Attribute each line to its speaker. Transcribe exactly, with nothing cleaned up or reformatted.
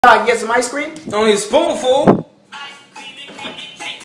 Speaker 1: I get some ice cream?
Speaker 2: Only a spoonful.